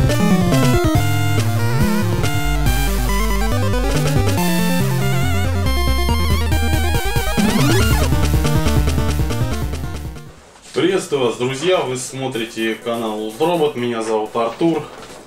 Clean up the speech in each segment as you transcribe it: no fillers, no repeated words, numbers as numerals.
Приветствую вас, друзья! Вы смотрите канал Oldrobot, меня зовут Артур.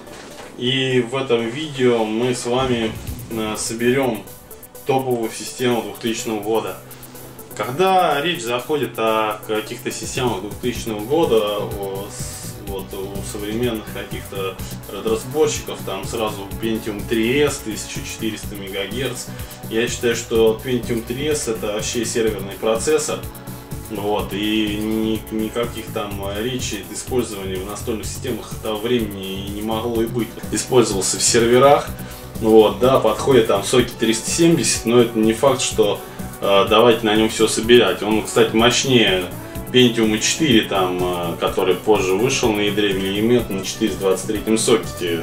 И в этом видео мы с вами соберем топовую систему 2000 года. Когда речь заходит о каких-то системах 2000 года, вот у современных каких-то разборщиков, там сразу Pentium 3S 1400 МГц, я считаю, что Pentium 3S это вообще серверный процессор. Вот, и никаких там речи использования в настольных системах того времени не могло и быть. Использовался в серверах, вот, да, подходит там соки 370, но это не факт, что давайте на нем все собирать. Он, кстати, мощнее Pentium 4, там, который позже вышел на ядре Willamette на 423 сокете.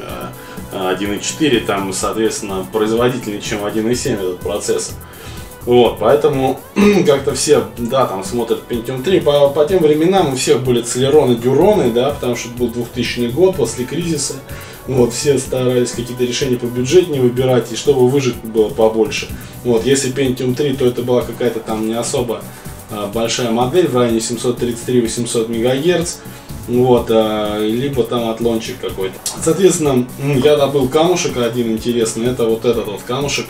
1.4 там, соответственно, производительнее, чем 1.7 этот процессор. Вот, поэтому как-то все, да, там смотрят Pentium 3. По тем временам у всех были Celeron и Duron, да, потому что это был 2000 год, после кризиса. Вот, все старались какие-то решения по бюджетнее выбирать, и чтобы выжить было побольше. Вот, если Pentium 3, то это была какая-то там не особо большая модель, в районе 733-800 МГц. Вот, либо там атлончик какой-то. Соответственно, я добыл камушек один интересный, это вот этот вот камушек.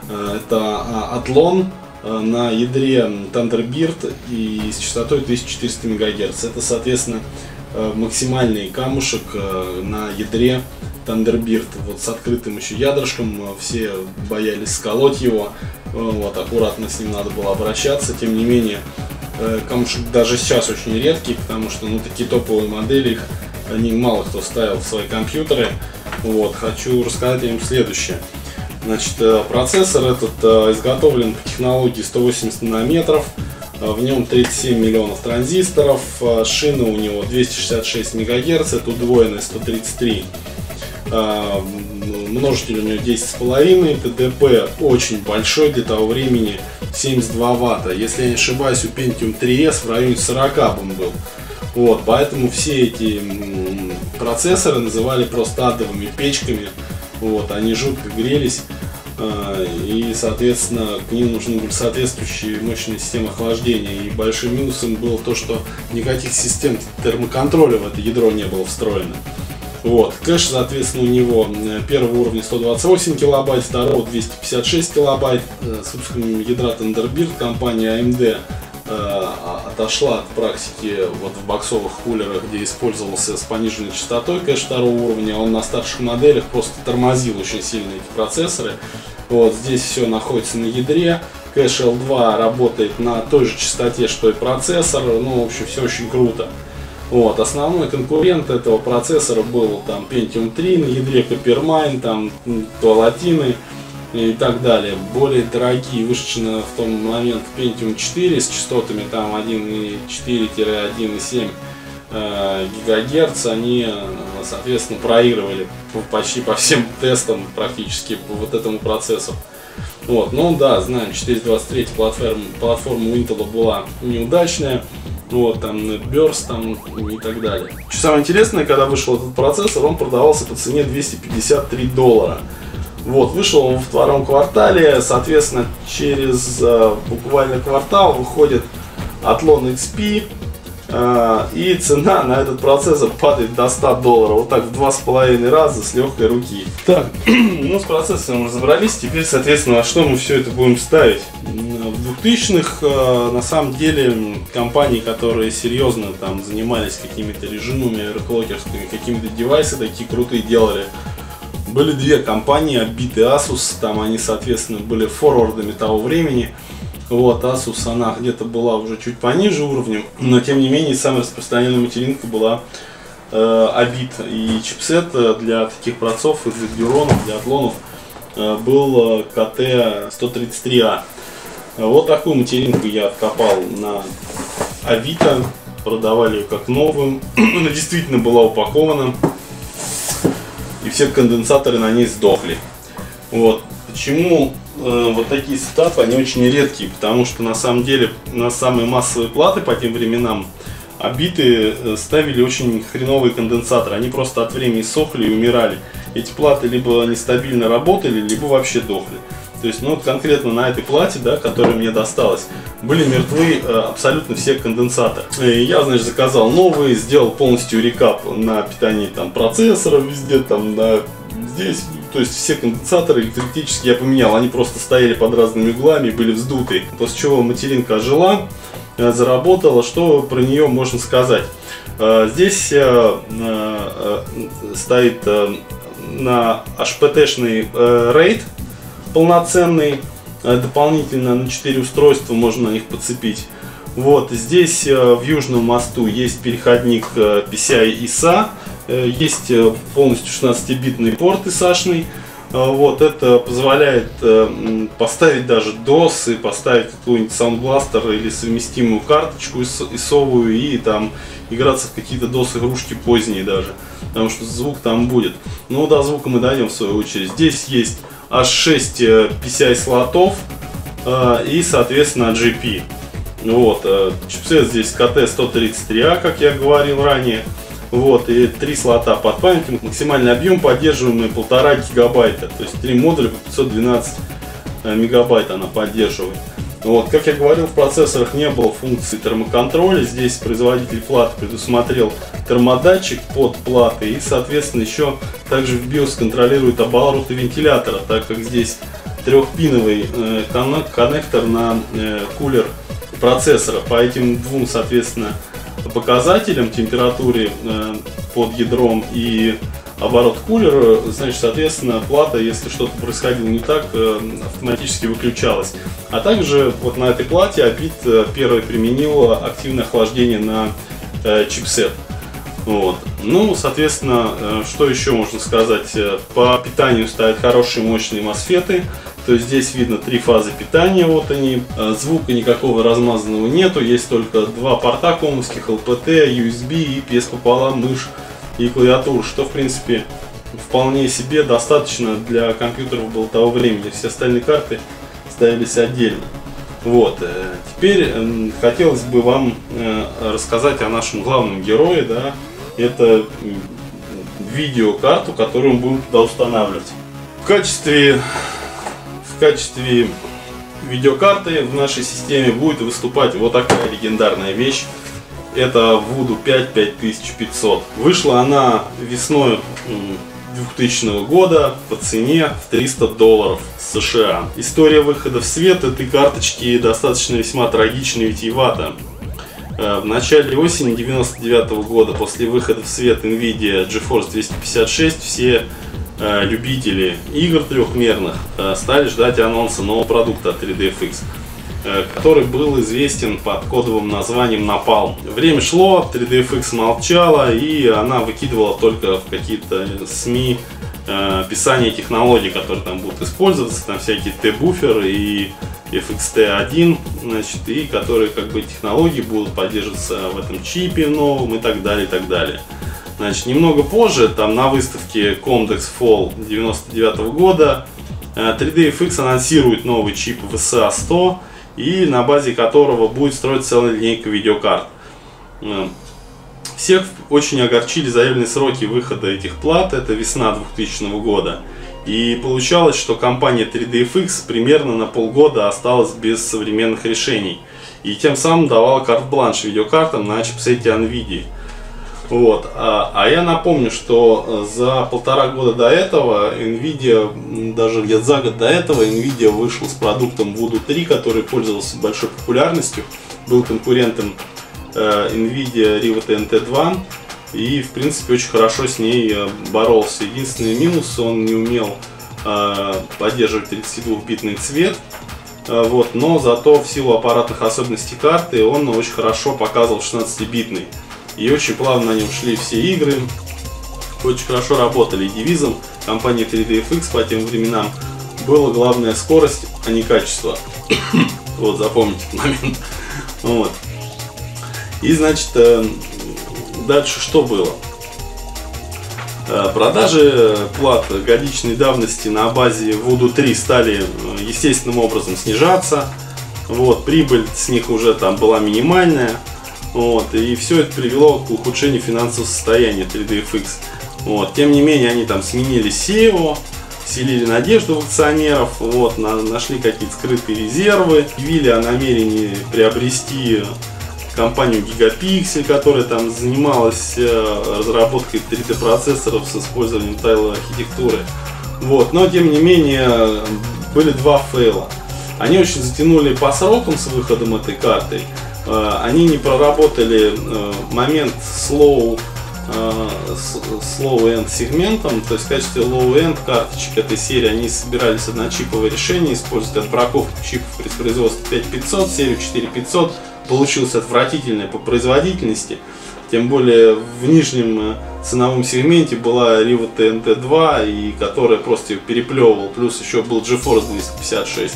Это Атлон на ядре Thunderbird и с частотой 1400 МГц. Это, соответственно, максимальный камушек на ядре Thunderbird. Вот с открытым еще ядрышком, все боялись сколоть его. Вот, аккуратно с ним надо было обращаться. Тем не менее, камушек даже сейчас очень редкий, потому что такие топовые модели, они мало кто ставил в свои компьютеры. Вот, хочу рассказать им следующее. Значит, процессор этот изготовлен по технологии 180 нанометров, в нем 37 миллионов транзисторов, шина у него 266 МГц, это удвоенная 133, множитель у него 10,5, ТДП очень большой для того времени, 72 Ватта, если я не ошибаюсь, у Pentium 3S в районе 40 бы был. Вот, поэтому все эти процессоры называли просто адовыми печками. Вот, они жутко грелись, и, соответственно, к ним нужны были соответствующие мощные системы охлаждения. И большим минусом было то, что никаких систем термоконтроля в это ядро не было встроено. Вот, кэш, соответственно, у него первого уровня 128 килобайт, второго 256 килобайт. С выпуском ядра Thunderbird компания AMD отошла от практики вот в боксовых кулерах, где использовался с пониженной частотой кэш второго уровня. Он на старших моделях просто тормозил очень сильно эти процессоры. Вот здесь все находится на ядре. Кэш L2 работает на той же частоте, что и процессор. В общем, все очень круто. Вот, основной конкурент этого процессора был там Pentium 3 на ядре Coppermine, там Tualatino и так далее. Более дорогие, вышедшие в том момент Pentium 4 с частотами там 1,4-1,7 ГГц, они, соответственно, проигрывали почти по всем тестам практически по вот этому процессору. Вот, да, знаем, 423 платформа у Intel была неудачная. Вот, там NetBurst там, и так далее. Что самое интересное, когда вышел этот процессор, он продавался по цене $253. Вот, вышел он во втором квартале, соответственно, через буквально квартал выходит Athlon XP, и цена на этот процессор падает до $100. Вот так в 2,5 раза с легкой руки. Так, с процессором разобрались, теперь, соответственно, во что мы все это будем ставить. В 2000-х, на самом деле, компании, которые серьезно там занимались какими-то режимами, оверклокерскими, какими-то девайсы такие крутые делали, были две компании, Abit и Asus. Там они, соответственно, были форвардами того времени. Вот, Asus, она где-то была уже чуть пониже уровнем, но тем не менее самая распространенная материнка была Abit. И чипсет для таких процессоров, для Duron, для Атлонов был KT133A. Вот такую материнку я откопал на Авито, продавали ее как новую, она действительно была упакована, и все конденсаторы на ней сдохли. Вот. Почему вот такие сетапы, они очень редкие, потому что на самом деле на самые массовые платы по тем временам а биты ставили очень хреновые конденсаторы. Они просто от времени сохли и умирали. Эти платы либо нестабильно работали, либо вообще дохли. То есть, ну, конкретно на этой плате, да, которая мне досталась, были мертвы абсолютно все конденсаторы. И я, значит, заказал новые, сделал полностью рекап на питании там процессора везде, там, здесь. То есть все конденсаторы электрические я поменял, они просто стояли под разными углами, были вздуты. После чего материнка ожила, заработала. Что про нее можно сказать? Здесь стоит на HPT-шный RAID полноценный, дополнительно на 4 устройства можно на них подцепить. Вот здесь в южном мосту есть переходник PCI ISA, есть полностью 16-битный порт ISA-шный. Вот это позволяет поставить даже DOS и поставить какой-нибудь Sound Blaster или совместимую карточку ISO-вую и там играться в какие-то DOS игрушки поздние даже, потому что звук там будет. Но до звука мы дойдем в свою очередь. Здесь есть аж 6 PCI слотов и, соответственно, GP. Вот, чипсет здесь KT133A, как я говорил ранее. Вот, и 3 слота под память. Максимальный объем поддерживаемый 1,5 гигабайта. То есть 3 модуля по 512 мегабайт она поддерживает. Вот, как я говорил, в процессорах не было функции термоконтроля. Здесь производитель платы предусмотрел термодатчик под платой. И, соответственно, еще также в BIOS контролирует обороты вентилятора, так как здесь трехпиновый коннектор на кулер процессора. По этим двум, соответственно, показателям температуры под ядром и оборот кулера, значит, соответственно, плата, если что-то происходило не так, автоматически выключалась. А также вот на этой плате APIT первый применил активное охлаждение на чипсет. Вот. Ну, соответственно, что еще можно сказать? По питанию ставят хорошие мощные мосфеты. То есть здесь видно 3 фазы питания, вот они. Звука никакого размазанного нету, есть только 2 порта комовских, LPT, USB и PS пополам мышь и клавиатура, что в принципе вполне себе достаточно для компьютеров было того времени. Все остальные карты ставились отдельно. Вот. Теперь хотелось бы вам рассказать о нашем главном герое, да. Это видеокарту, которую мы будем туда устанавливать. В качестве видеокарты в нашей системе будет выступать вот такая легендарная вещь. Это Voodoo 5 5500. Вышла она весной 2000 года по цене в $300 США. История выхода в свет этой карточки достаточно весьма трагична и витиевата. В начале осени 1999 года, после выхода в свет NVIDIA GeForce 256, все любители игр трехмерных стали ждать анонса нового продукта от 3DFX, который был известен под кодовым названием Napalm. Время шло, 3DFX молчала, и она выкидывала только в какие-то СМИ описание технологий, которые там будут использоваться, там всякие T-буферы и FXT1, значит, и которые как бы технологии будут поддерживаться в этом чипе новом и так далее, и так далее. Значит, немного позже, там на выставке Comdex Fall 99 года, 3DFX анонсирует новый чип VSA-100, и на базе которого будет строиться целая линейка видеокарт. Всех очень огорчили заявленные сроки выхода этих плат, это весна 2000 года. И получалось, что компания 3DFX примерно на полгода осталась без современных решений. И тем самым давала карт-бланш видеокартам на чипсете NVIDIA. Вот. А я напомню, что за 1,5 года до этого NVIDIA, даже где-то за год до этого, NVIDIA вышел с продуктом Voodoo 3, который пользовался большой популярностью, был конкурентом NVIDIA Rivet NT2 и в принципе очень хорошо с ней боролся. Единственный минус, он не умел поддерживать 32-битный цвет. Вот, но зато в силу аппаратных особенностей карты он очень хорошо показывал 16-битный. И очень плавно на нем шли все игры, очень хорошо работали. И девизом компании 3DFX по тем временам была главная скорость, а не качество. Вот, запомните этот момент. Вот. И, значит, дальше что было? Продажи плат годичной давности на базе Voodoo 3 стали естественным образом снижаться. Вот, прибыль с них уже там была минимальная. Вот, и все это привело к ухудшению финансового состояния 3DFX. Вот, тем не менее, они там сменили SEO, вселили надежду в акционеров, вот, нашли какие-то скрытые резервы, объявили о намерении приобрести компанию Gigapixel, которая там занималась разработкой 3D процессоров с использованием тайловой архитектуры. Вот, но тем не менее были два фейла. Они очень затянули по срокам с выходом этой карты. Они не проработали момент slow end сегментом, то есть в качестве low end карточек этой серии они собирались одночиповое решение, используют отбраковку чипов при производстве 5500, серию 4500. Получилось отвратительное по производительности, тем более в нижнем ценовом сегменте была Riva TNT2, и которая просто ее переплевывала, плюс еще был GeForce 256.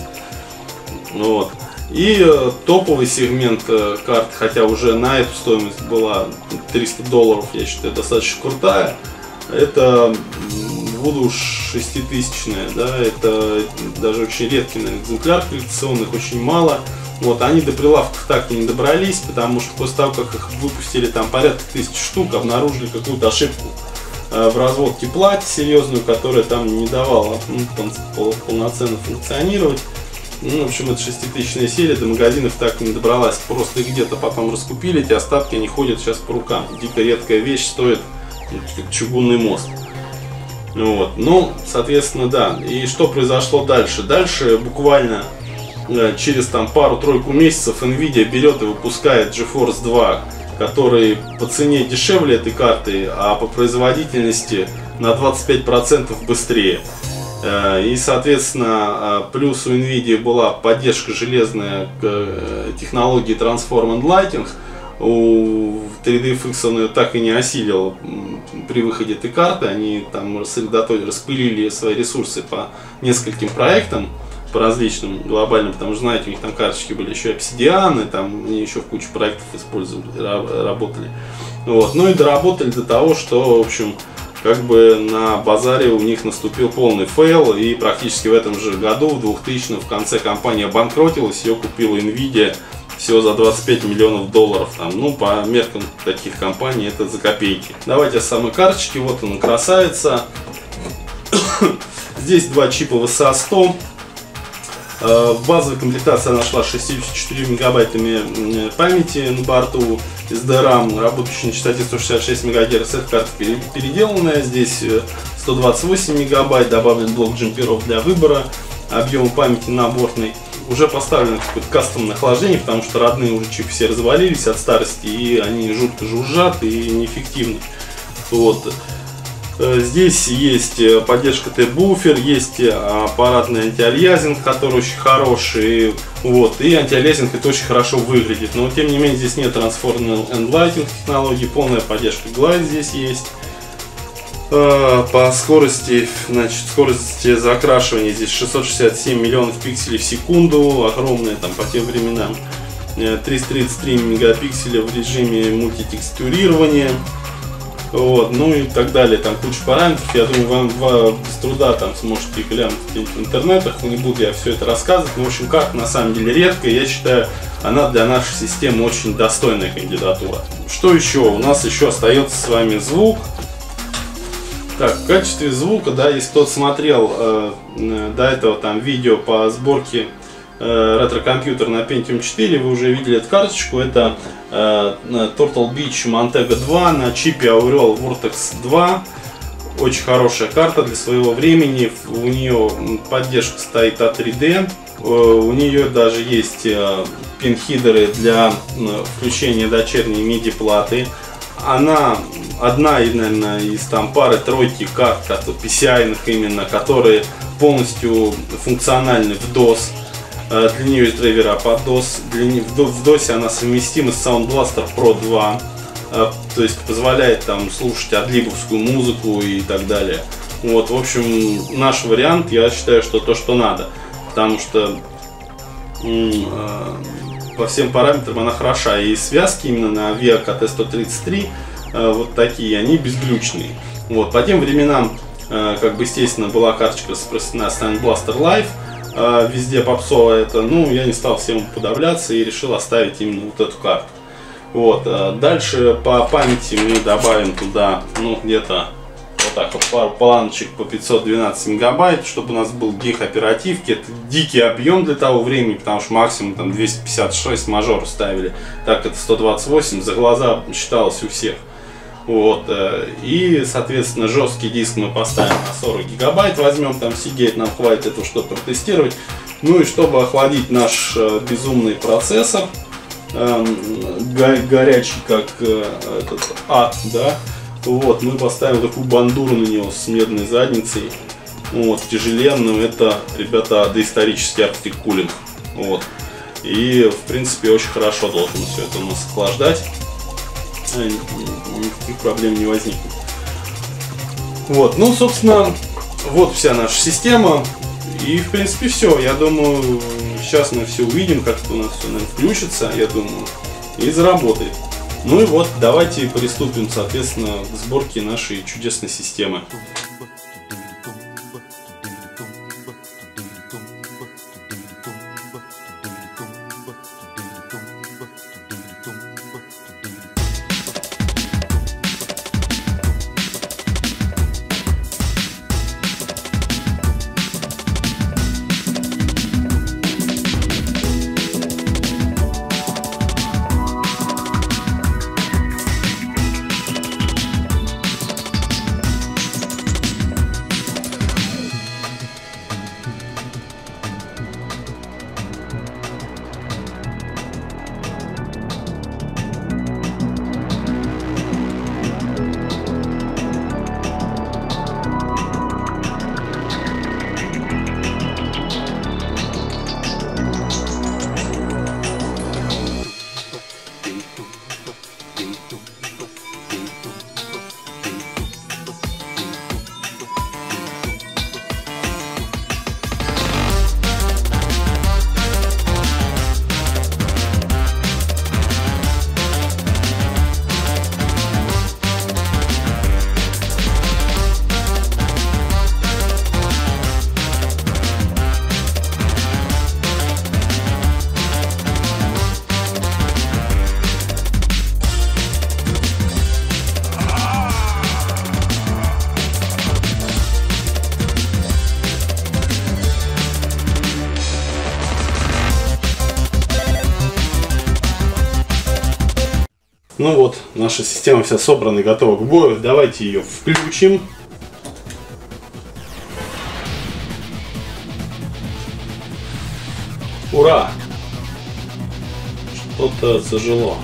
Вот. И топовый сегмент карт, хотя уже на эту стоимость была $300, я считаю, достаточно крутая. Это Voodoo 6000, да, это даже очень редкий экземпляр коллекционных, очень мало. Вот, они до прилавков так и не добрались, потому что после того, как их выпустили там порядка 1000 штук, обнаружили какую-то ошибку в разводке плати серьезную, которая там не давала полноценно функционировать. Ну, в общем, это 6000-я серия, до магазинов так и не добралась. Просто их где-то потом раскупили, эти остатки, они ходят сейчас по рукам. Дико редкая вещь, стоит как чугунный мост. Вот. Ну, соответственно, да. И что произошло дальше? Дальше буквально через там пару-тройку месяцев Nvidia берет и выпускает GeForce 2, который по цене дешевле этой карты, а по производительности на 25% быстрее. И, соответственно, плюс у Nvidia была поддержка железная к технологии Transform and Lighting. У 3DFX он ее так и не осилил при выходе этой карты. Они там распылили свои ресурсы по нескольким проектам, по различным глобальным, потому что, знаете, у них там карточки были еще Obsidian, там они еще в кучу проектов использовали, работали. Вот. Ну и доработали до того, что, в общем, как бы на базаре у них наступил полный фейл, и практически в этом же году, в 2000-м, в конце компания обанкротилась, ее купила Nvidia всего за $25 миллионов. Там, ну, по меркам таких компаний это за копейки. Давайте с самой карточки, вот она, красавица. Здесь два чипа VSA 100. В базовой комплектации она шла 64 мегабайтами памяти на борту, SDRAM, работающий на частоте 166 МГц, эта карта переделанная, здесь 128 мегабайт, добавлен блок джамперов для выбора, объем памяти наборный, уже поставлено какое-то кастомное охлаждение, потому что родные уже чипы все развалились от старости, и они жутко жужжат и неэффективны. Вот. Здесь есть поддержка T-буфер, есть аппаратный антиалиязинг, который очень хороший, вот, и антиалиязинг это очень хорошо выглядит, но тем не менее здесь нет Transform and Lighting технологии, полная поддержка Glide здесь есть. По скорости, значит, скорость закрашивания здесь 667 миллионов пикселей в секунду, огромная там по тем временам, 333 мегапикселя в режиме мультитекстурирования. Вот, ну и так далее, там куча параметров, я думаю, вам без труда там сможете глянуть в интернетах, не буду я все это рассказывать, но в общем карта на самом деле редкая, я считаю, она для нашей системы очень достойная кандидатура. Что еще? У нас еще остается с вами звук. Так, в качестве звука, да, если кто-то смотрел до этого там видео по сборке ретро-компьютер на Pentium 4, вы уже видели эту карточку, это Turtle Beach Montego 2 на чипе Aureol Vortex 2, очень хорошая карта для своего времени, у нее поддержка стоит A3D, у нее даже есть пин-хидеры для включения дочерней MIDI платы, она одна, наверное, из там пары-тройки карт, PCI-ных именно, которые полностью функциональны в DOS. Для нее есть драйвера под DOS. В DOS она совместима с Sound Blaster Pro 2. То есть позволяет там слушать адлибовскую музыку и так далее. Вот, в общем, наш вариант, я считаю, что то, что надо. Потому что по всем параметрам она хороша. И связки именно на VIA KT133 вот такие, они безглючные. Вот, по тем временам, как бы, естественно, была карточка на Sound Blaster Live. Везде попсовая это, ну, я не стал всем подавляться и решил оставить именно вот эту карту. Вот. Дальше по памяти мы добавим туда, ну, где-то вот так вот пару планочек по 512 мегабайт, чтобы у нас был гиг оперативки. Это дикий объем для того времени, потому что максимум там 256 мажор ставили. Так, это 128, за глаза считалось у всех. Вот. И, соответственно, жесткий диск мы поставим на 40 гигабайт, возьмем там Seagate, нам хватит этого, чтобы протестировать. Ну и чтобы охладить наш безумный процессор, горячий как этот ад, да, вот, мы поставим такую бандуру на него с медной задницей, вот, тяжеленным. Это, ребята, доисторический Arctic Cooling, вот, и в принципе очень хорошо должен все это у нас охлаждать, никаких проблем не возникнет. Вот, ну, собственно, вот вся наша система. И в принципе все. Я думаю, сейчас мы все увидим, как у нас все, наверное, включится, я думаю, и заработает. Ну и вот, давайте приступим, соответственно, к сборке нашей чудесной системы. Ну вот, наша система вся собрана и готова к бою. Давайте ее включим. Ура! Что-то зажило.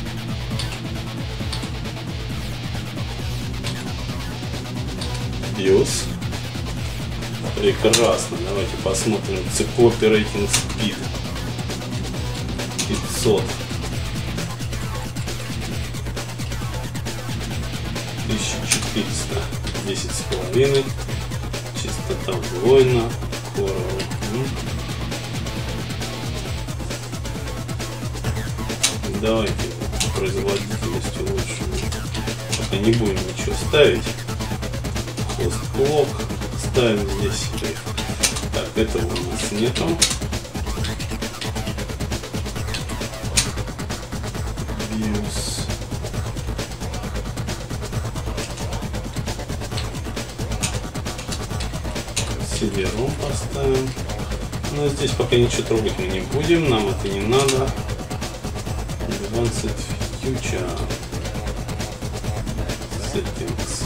BIOS. Прекрасно. Давайте посмотрим. CPU Operating Speed 500. 1400, 10,5, частота вдвоена, давайте производительность улучшим, пока не будем ничего ставить. Хост-клок ставим здесь. Так, этого у нас нету. BIOS. Celeron поставим. Но здесь пока ничего трогать мы не будем, нам это не надо. Advanced Future Settings.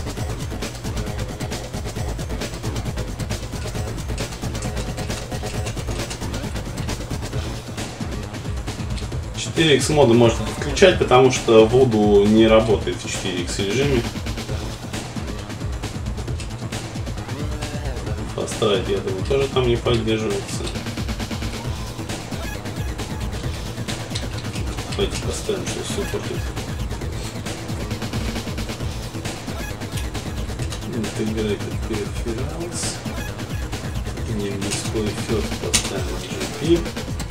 .4X моду можно включать, потому что Voodoo не работает в 4X режиме. Поставить, я думаю, тоже там не поддерживается. Давайте поставим, что суппортит. Integrated Peripherals. Не Display First поставим GP.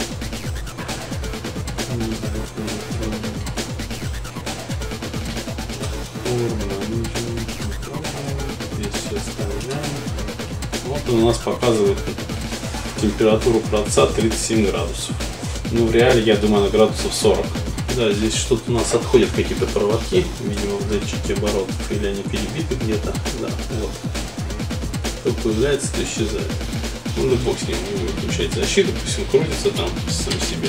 Здесь все оставляем. Вот он у нас показывает температуру процесса 37 градусов. Ну, в реале, я думаю, на градусов 40. Да, здесь что-то у нас отходят какие-то проводки, видимо, в датчике оборотов, или они перебиты где-то. Да, вот. То появляется, то исчезает. Ну да бог с ним, не будет включать защиту, пусть он крутится там сам себе.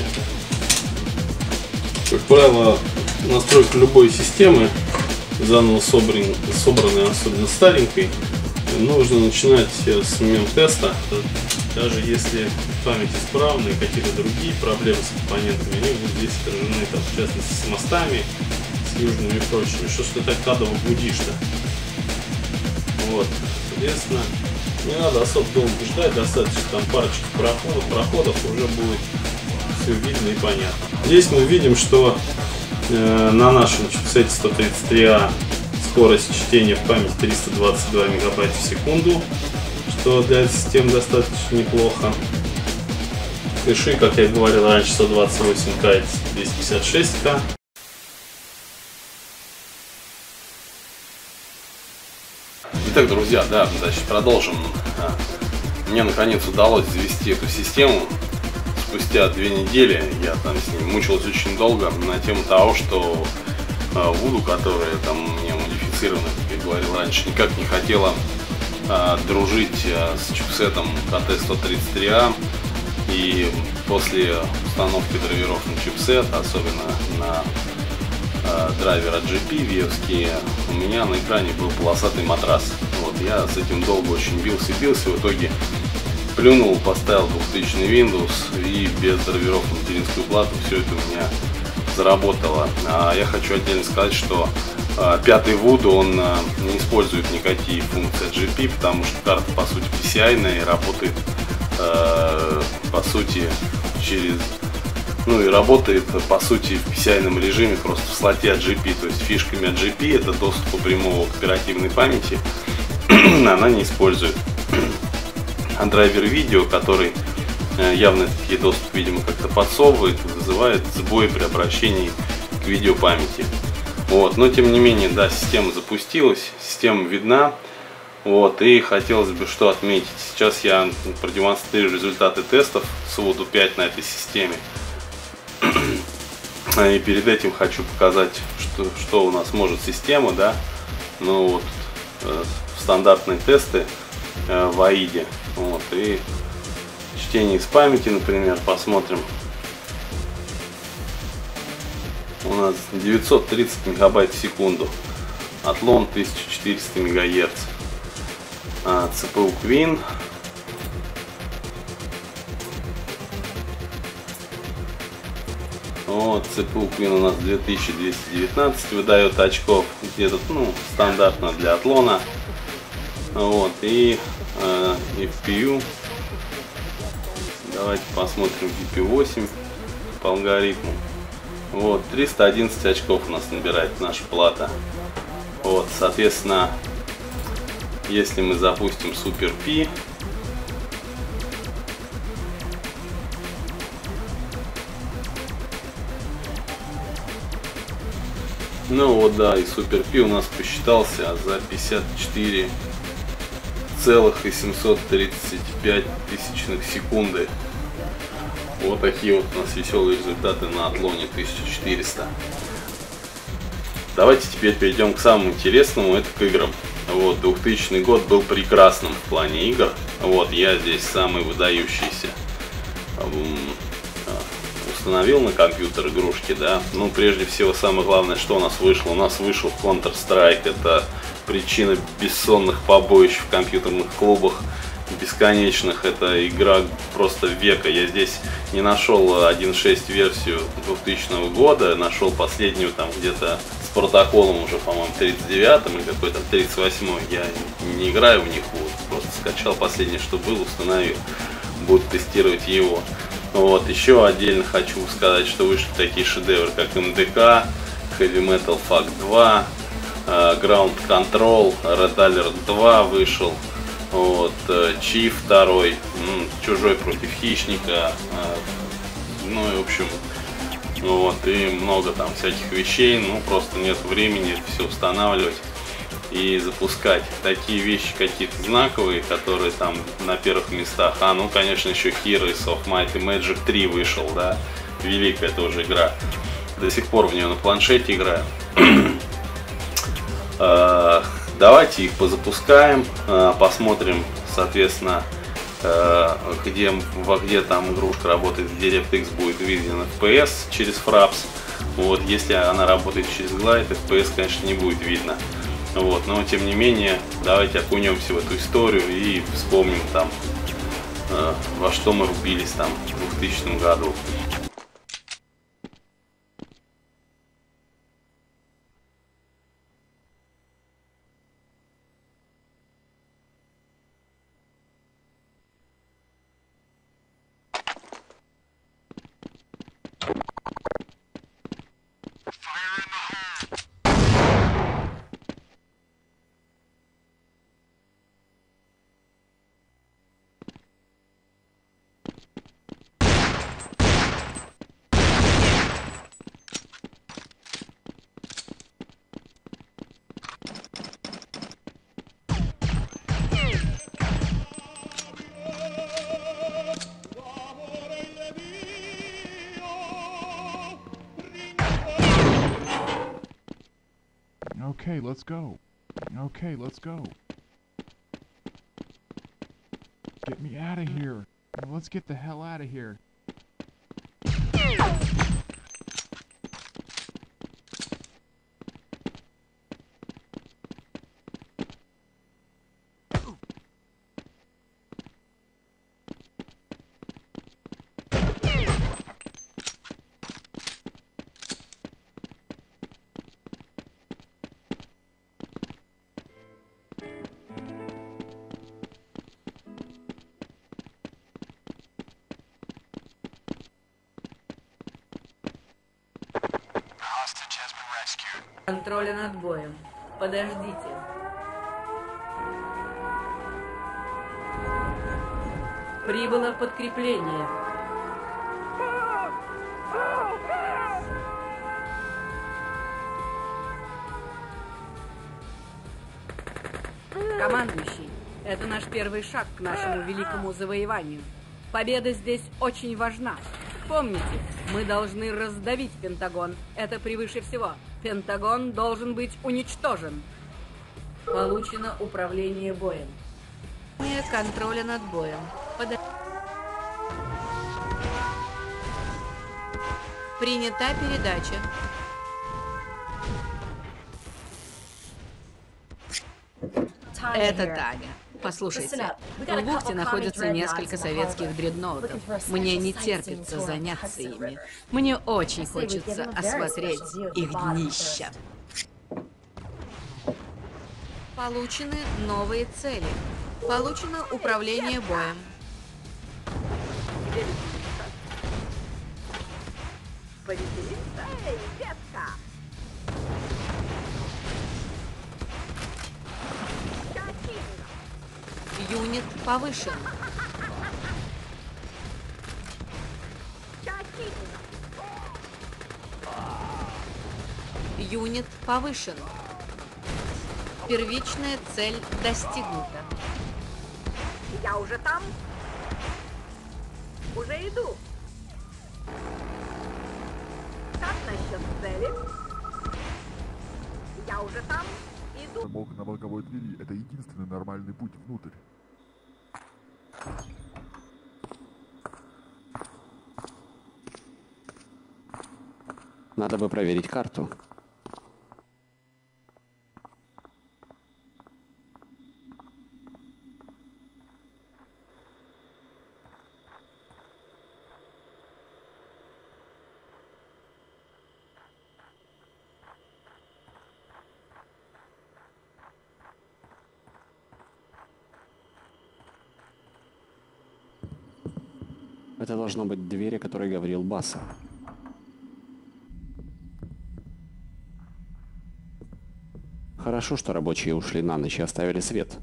Как правило, настройка любой системы, заново собранной, особенно старенькой, нужно начинать с момента теста. Даже если память исправна и какие-то другие проблемы с компонентами, они будут здесь отражены, там, в частности, с мостами, с южными и прочими. Что ж ты так адово гудишь-то? Вот, соответственно, не надо особо долго ждать, достаточно там парочки проходов уже будет все видно и понятно. Здесь мы видим, что на нашем чипсете 133А скорость чтения в память 322 мегабайта в секунду, что для этой системы достаточно неплохо. Кэши, как я говорил раньше, 128К и 256К. Итак, друзья, да, значит, продолжим. Мне наконец удалось завести эту систему. Спустя 2 недели я там с ней мучился очень долго на тему того, что Voodoo, которая там у меня модифицирована, как я говорил раньше, никак не хотела дружить с чипсетом KT133A. И после установки драйверов на чипсет, особенно на драйвера GP виевские, у меня на экране был полосатый матрас. Вот, я с этим долго очень бился, в итоге плюнул, поставил 2000 Windows и без драйверов на материнскую плату все это у меня заработало. Я хочу отдельно сказать, что пятый Voodoo, он не использует никакие функции GP, потому что карта по сути PCI-ная и работает по сути через... Ну и работает по сути в PCI-ном режиме, просто в слоте от GP. То есть фишками от GP это доступ прямого к оперативной памяти она не использует. А драйвер видео, который явно такие доступ, видимо, как-то подсовывает, вызывает сбой при обращении к видеопамяти. Вот. Но тем не менее, да, система запустилась, система видна. Вот, и хотелось бы что отметить. Сейчас я продемонстрирую результаты тестов с Voodoo 5 на этой системе. И перед этим хочу показать, что у нас может система, да. Ну вот, стандартные тесты в AIDE. Вот, и чтение из памяти, например, посмотрим. У нас 930 мегабайт в секунду. Атлон 1400 МГц. CPU Queen. Вот, CPU Queen у нас 2219 выдает очков, где-то, ну, стандартно для Атлона. Вот, и FPU. Давайте посмотрим VP8 по алгоритму. Вот, 311 очков у нас набирает наша плата. Вот, соответственно, если мы запустим Super P, ну вот, да, и Super P у нас посчитался за 54,735 секунды. Вот такие вот у нас веселые результаты на Атлоне 1400. Давайте теперь перейдем к самому интересному, это к играм. Вот, 2000 год был прекрасным в плане игр. Вот, я здесь самый выдающийся установил на компьютер игрушки, да. Ну, прежде всего, самое главное, что у нас вышло. У нас вышел Counter-Strike. Это причина бессонных побоищ в компьютерных клубах бесконечных. Это игра просто века. Я здесь не нашел 1.6 версию 2000 года. Нашел последнюю там где-то с протоколом уже, по-моему, 39-м или какой-то 38-й. Я не играю в них, вот, просто скачал последнее, что было, установил. Буду тестировать его. Вот, еще отдельно хочу сказать, что вышли такие шедевры, как МДК, Heavy Metal Fact 2, Ground Control, Red Alert 2 вышел, вот, Chief 2, Чужой против Хищника, ну и в общем, вот, и много там всяких вещей, ну просто нет времени это все устанавливать и запускать. Такие вещи какие-то знаковые, которые там на первых местах. Ну, конечно, еще Heroes of Might and Magic 3 вышел, да, великая тоже игра. до сих пор в нее на планшете играю. Давайте их позапускаем, посмотрим, соответственно, где там игрушка работает, где DirectX будет виден FPS через Fraps. Вот, если она работает через Glide, FPS, конечно, не будет видно. Вот, но тем не менее, давайте окунемся в эту историю и вспомним там, во что мы рубились там в 2000 году. Okay, let's go. Okay, let's go. Get me out of here. Let's get the hell out of here. Контроля над боем. Подождите. Прибыло подкрепление. Командующий, это наш первый шаг к нашему великому завоеванию. Победа здесь очень важна. Помните, мы должны раздавить Пентагон. Это превыше всего. Пентагон должен быть уничтожен. Получено управление боем. Контроля над боем. Принята передача. Это Таня. Послушайте, в бухте находится несколько советских дредноутов. Мне не терпится заняться ими. Мне очень хочется осмотреть их днища. Получены новые цели. Получено управление боем. Юнит повышен. Юнит повышен. Первичная цель достигнута. Я уже там. Уже иду. Как насчет цели? Я уже там. Иду. Замок на боковой двери — это единственный нормальный путь внутрь. Надо бы проверить карту. Это должно быть двери, о которой говорил Баса. Хорошо, что рабочие ушли на ночь и оставили свет.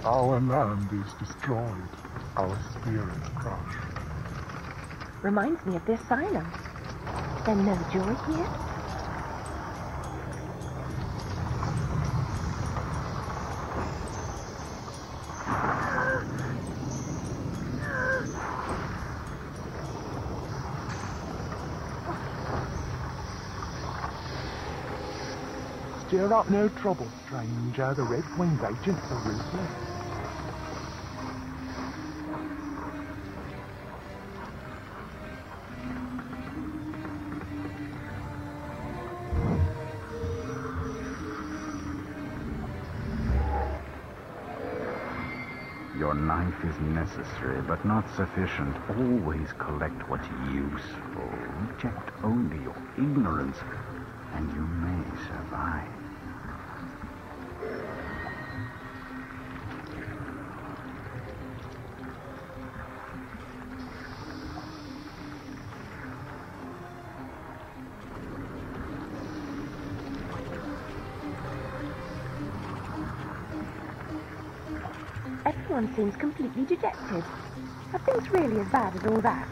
Our land is destroyed, our spirits crushed. Reminds me of the asylum. Then no joy here? Stir up no trouble, stranger. The Red Wing's agents are ruthless. Your knife is necessary, but not sufficient. Always collect what's useful. Reject only your ignorance, and you may survive. Everyone seems completely dejected. Are things really as bad as all that?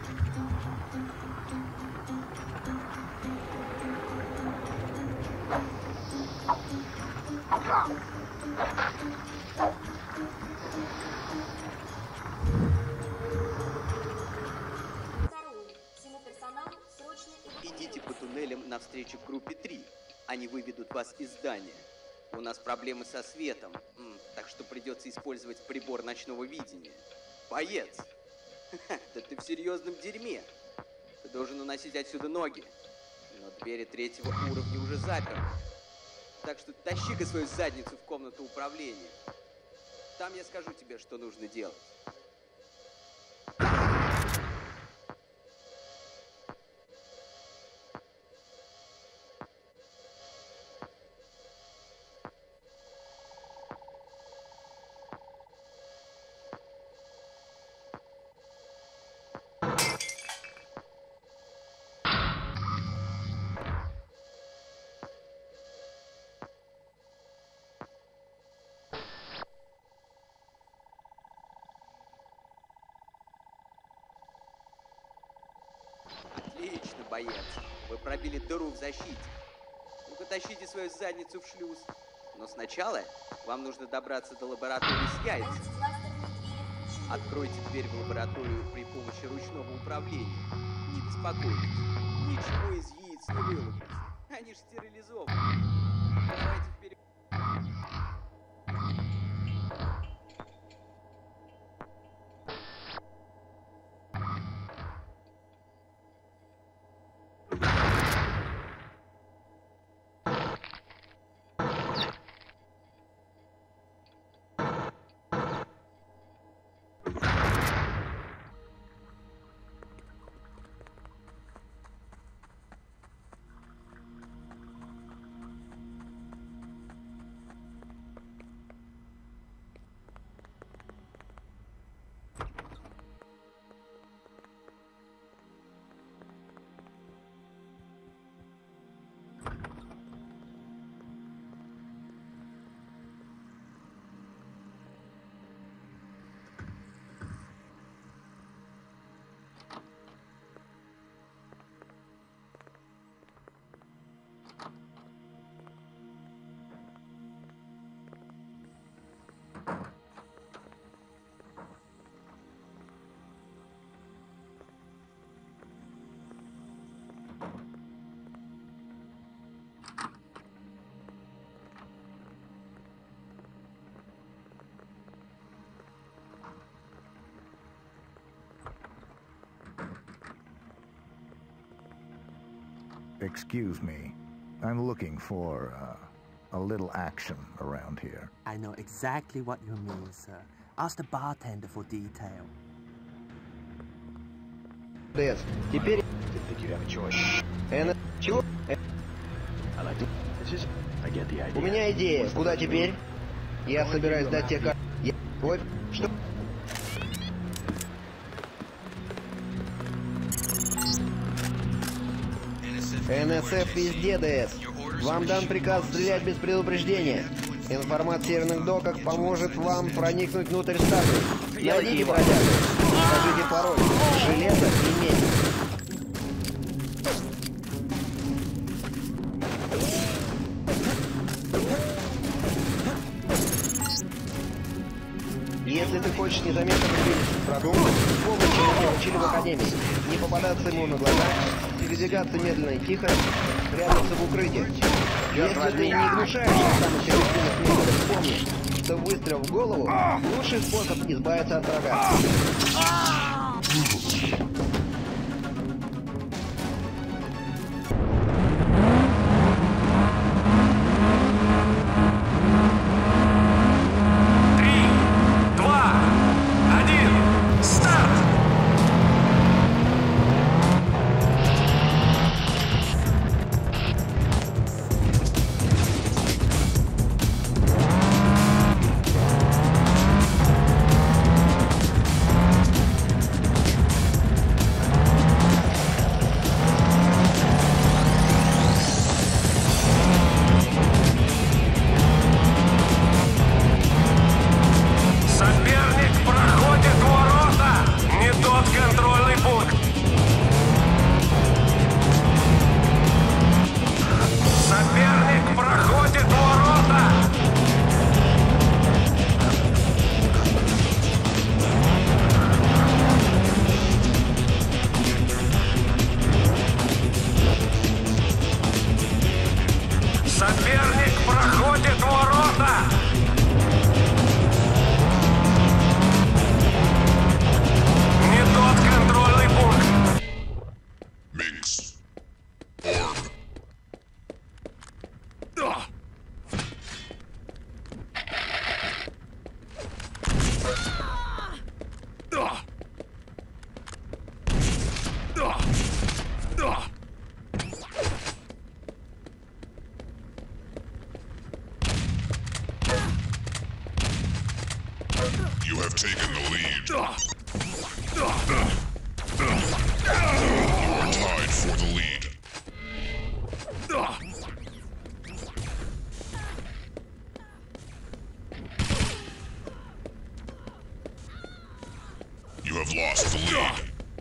Идите по туннелям навстречу группе 3. Они выведут вас из здания. У нас проблемы со светом, так что придется использовать прибор ночного видения. Боец! Да ты в серьезном дерьме. Ты должен уносить отсюда ноги. Но двери 3-го уровня уже заперты. Так что тащи-ка свою задницу в комнату управления. Там я скажу тебе, что нужно делать. Отлично, боец. Вы пробили дыру в защите. Ну-ка тащите свою задницу в шлюз. Но сначала вам нужно добраться до лаборатории с яйцами. Откройте дверь в лабораторию при помощи ручного управления. Не беспокойтесь. Ничего из яиц не вылупится. Они же стерилизованы. Давайте вперед. Excuse me. I'm looking for a little action around here. I know exactly what you mean, sir. Ask the bartender for detail. Дэс, теперь... Чего? У меня идея. Куда теперь? Я собираюсь дать тебе карты. Вот, что... НСФ везде, ДС. Вам дан приказ стрелять без предупреждения. Информация в северных доках поможет вам проникнуть внутрь станции. Найдите бродягу. Скажите пароль. Железо и медь. Если ты хочешь незаметно приблизиться к врагу, помни, чему тебя учили в Академии. Не попадаться ему на глаза, передвигаться медленно и тихо, прятаться в укрытие. Если ты не гнушаешься самых эффективных методов, помни, что выстрел в голову — лучший способ избавиться от врага. You have taken the lead. You are tied for the lead. You have lost the lead.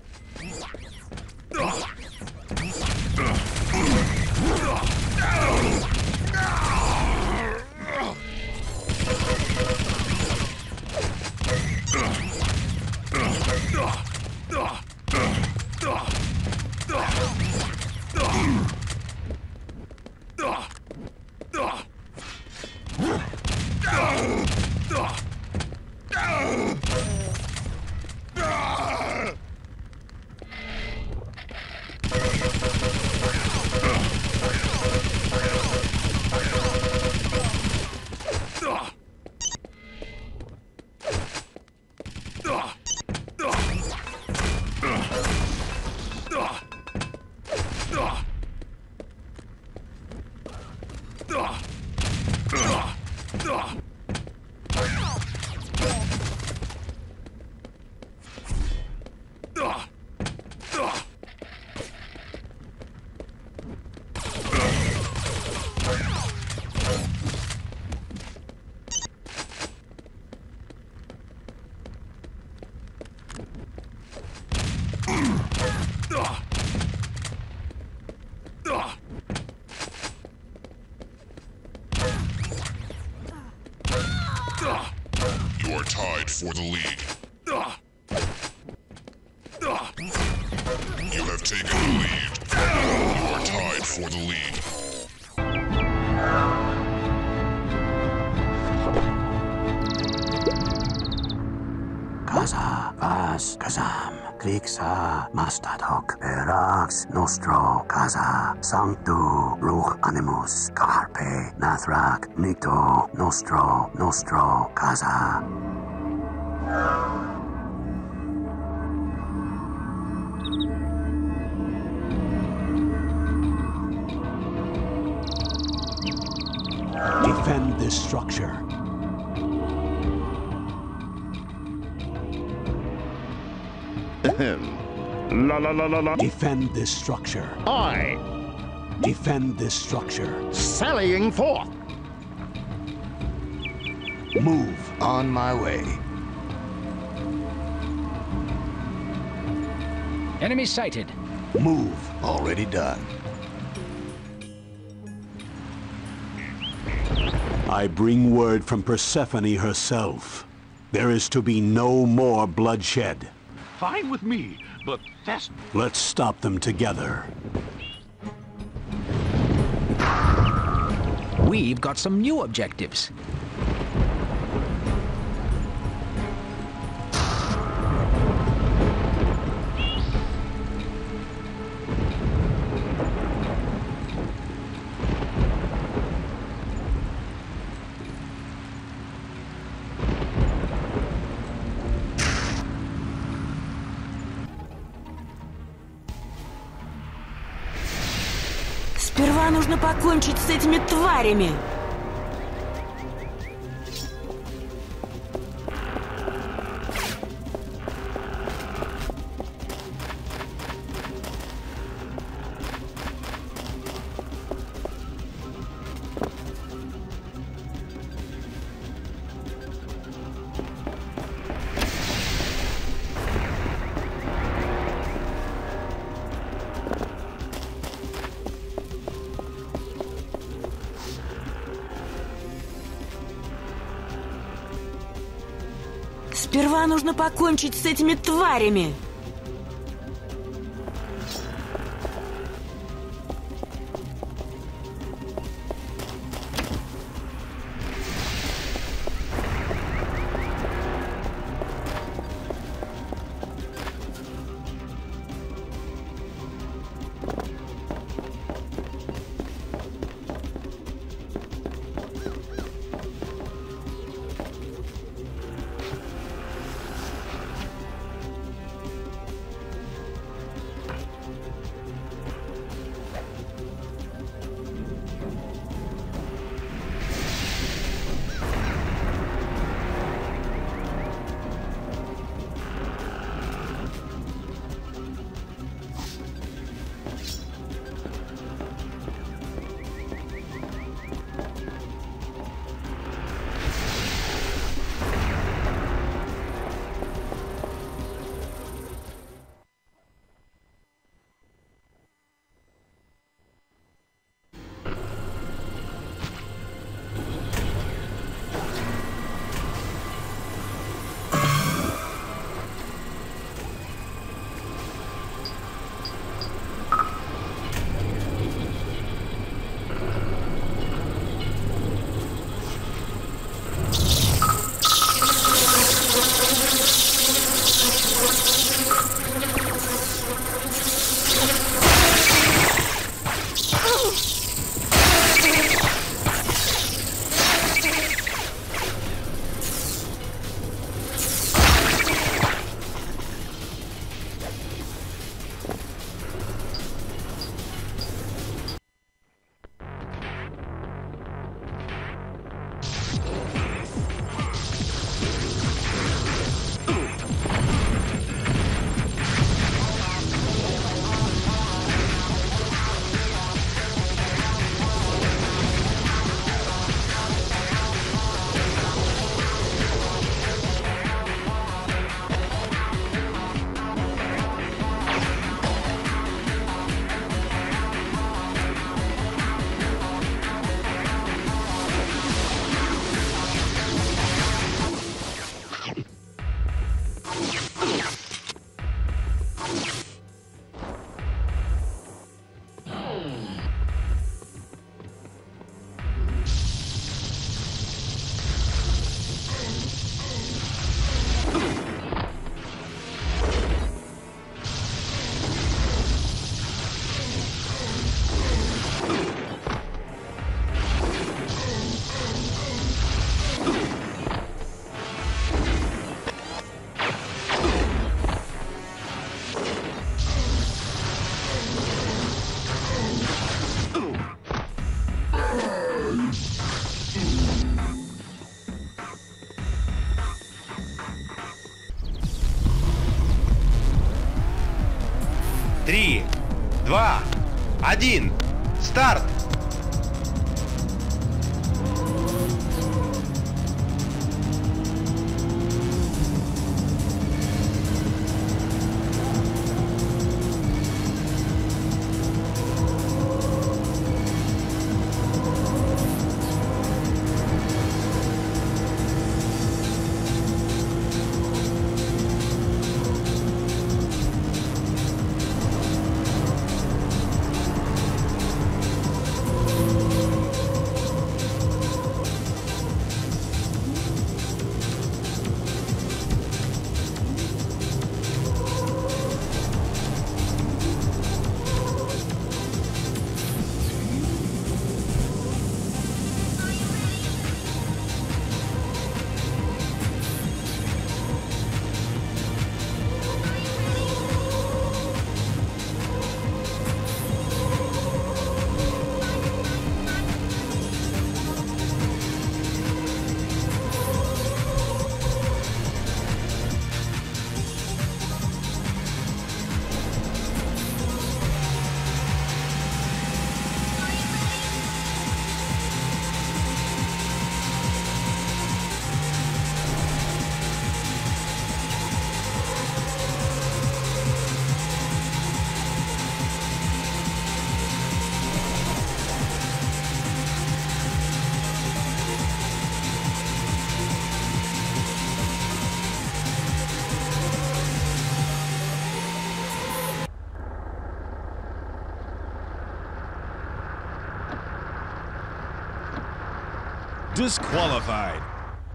You are tied for the lead. You have taken the lead. You are tied for the lead. Kaza, Vaz, Kazam, Klixa, Mastadok, Perax, Nostro, Kaza, Sanctu, Ruch Animus, Carpe, Nathrak, Nito, Nostro, Nostro, Kaza. Defend this structure. La la la la la. Defend this structure. I defend this structure. Sallying forth. Move. On my way. Enemy sighted. Move. Already done. I bring word from Persephone herself. There is to be no more bloodshed. Fine with me, but that's... Let's stop them together. We've got some new objectives. Сперва нужно покончить с этими тварями. Сперва нужно покончить с этими тварями. Три, два, один, старт! Disqualified.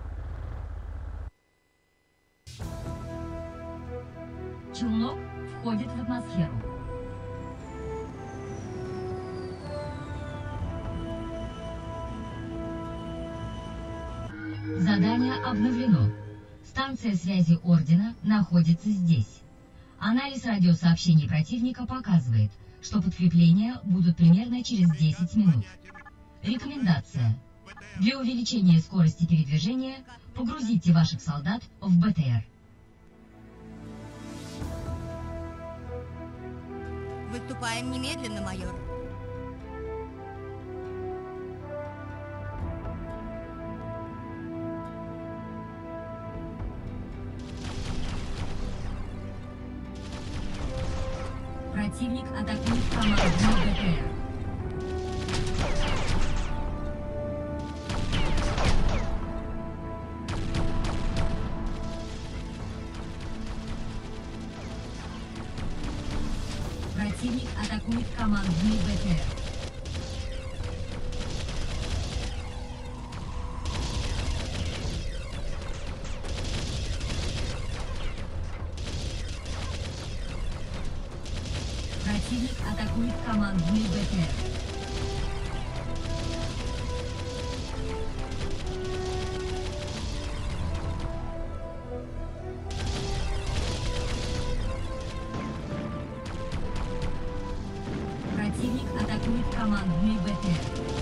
Челнок входит в атмосферу. Задание обновлено. Станция связи Ордена находится здесь. Анализ радиосообщений противника показывает, что подкрепления будут примерно через 10 минут. Рекомендация. Для увеличения скорости передвижения погрузите ваших солдат в БТР. Выступаем немедленно, майор. Противник атакует командный БТР. Противник атакует командный БТР. Противник атакует командный БТР. Противник атакует командный БТР.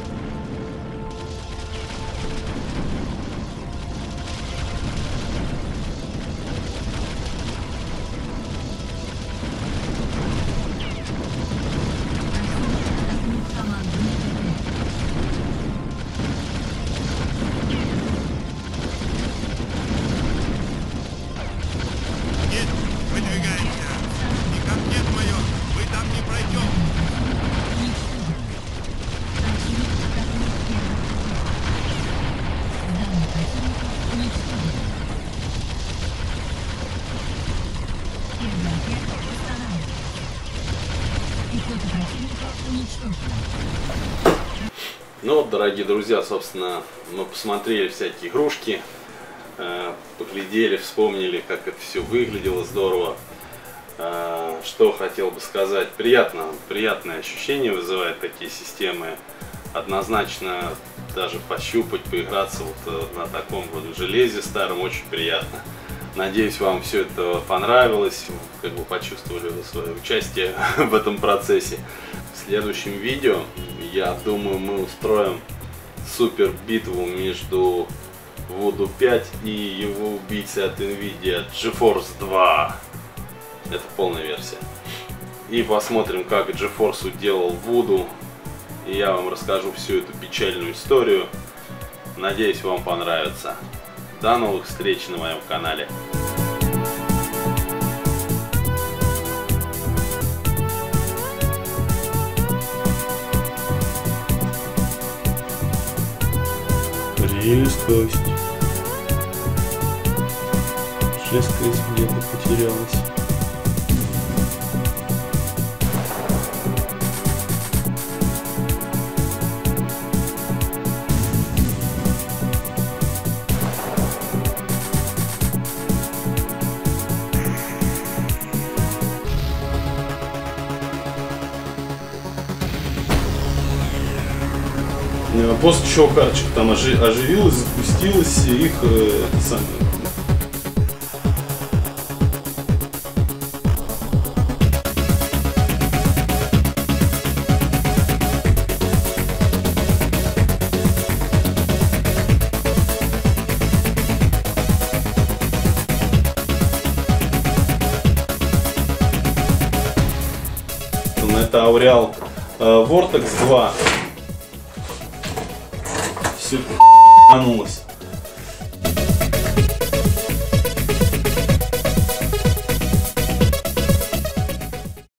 Ну вот, дорогие друзья, собственно, мы посмотрели всякие игрушки, поглядели, вспомнили, как это все выглядело здорово. Что хотел бы сказать, приятное ощущение вызывают такие системы. Однозначно даже пощупать, поиграться вот на таком вот железе старом очень приятно. Надеюсь, вам все это понравилось, как бы почувствовали свое участие в этом процессе. В следующем видео, я думаю, мы устроим супер битву между Voodoo 5 и его убийцей от NVIDIA GeForce 2. Это полная версия. И посмотрим, как GeForce уделал Voodoo. И я вам расскажу всю эту печальную историю. Надеюсь, вам понравится. До новых встреч на моем канале. Прелесть. Жесткость где-то потерялась. После чего карточка там оживилась, запустилась, и их это Aureal Vortex 2. Все ***нулось.